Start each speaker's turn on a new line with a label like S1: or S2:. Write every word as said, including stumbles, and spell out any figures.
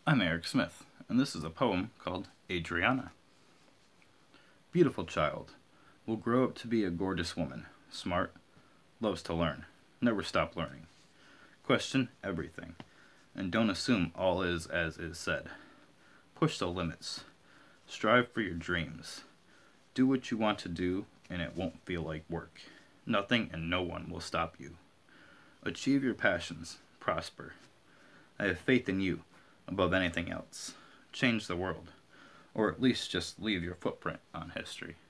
S1: I'm Eriq Smith, and this is a poem called Adrianna. Beautiful child, will grow up to be a gorgeous woman, smart, loves to learn, never stop learning. Question everything, and don't assume all is as is said. Push the limits, strive for your dreams. Do what you want to do, and it won't feel like work. Nothing and no one will stop you. Achieve your passions, prosper. I have faith in you above anything else. Change the world, or at least just leave your footprint on history.